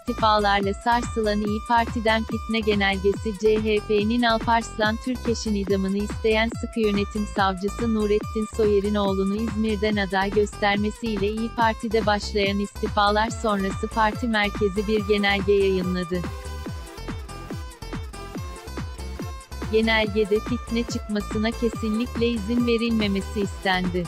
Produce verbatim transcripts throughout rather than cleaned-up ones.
istifalarla sarsılan İYİ Parti'den fitne genelgesi. C H P'nin Alparslan Türkeş'in idamını isteyen sıkı yönetim savcısı Nurettin Soyer'in oğlunu İzmir'den aday göstermesiyle İYİ Parti'de başlayan istifalar sonrası parti merkezi bir genelge yayınladı. Genelgede fitne çıkmasına kesinlikle izin verilmemesi istendi.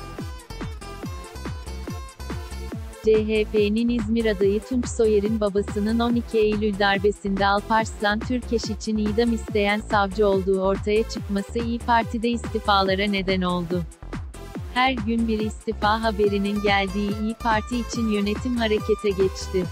C H P'nin İzmir adayı Tunç Soyer'in babasının on iki Eylül darbesinde Alparslan Türkeş için idam isteyen savcı olduğu ortaya çıkması İYİ Parti'de istifalara neden oldu. Her gün bir istifa haberinin geldiği İYİ Parti için yönetim harekete geçti.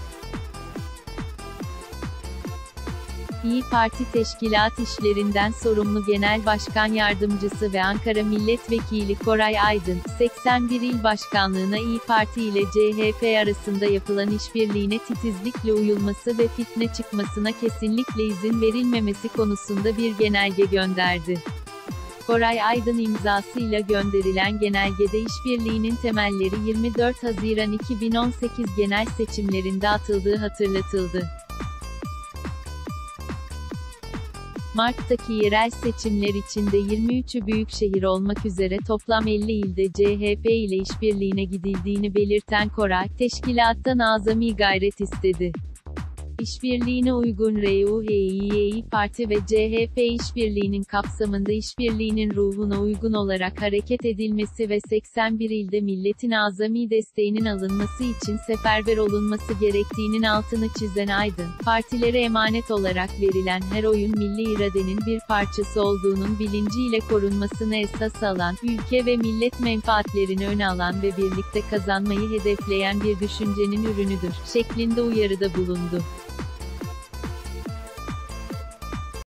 İYİ Parti Teşkilat İşlerinden sorumlu Genel Başkan Yardımcısı ve Ankara Milletvekili Koray Aydın, seksen bir il başkanlığına İYİ Parti ile C H P arasında yapılan işbirliğine titizlikle uyulması ve fitne çıkmasına kesinlikle izin verilmemesi konusunda bir genelge gönderdi. Koray Aydın imzasıyla gönderilen genelgede işbirliğinin temelleri yirmi dört Haziran iki bin on sekiz genel seçimlerinde atıldığı hatırlatıldı. Mart'taki yerel seçimler içinde yirmi üçü büyükşehir olmak üzere toplam elli ilde C H P ile işbirliğine gidildiğini belirten Koray, teşkilattan azami gayret istedi. İşbirliğine uygun R U H İYİ Parti ve C H P işbirliğinin kapsamında işbirliğinin ruhuna uygun olarak hareket edilmesi ve seksen bir ilde milletin azami desteğinin alınması için seferber olunması gerektiğinin altını çizen Aydın, partilere emanet olarak verilen her oyun milli iradenin bir parçası olduğunun bilinciyle korunmasını esas alan, ülke ve millet menfaatlerini öne alan ve birlikte kazanmayı hedefleyen bir düşüncenin ürünüdür, şeklinde uyarıda bulundu.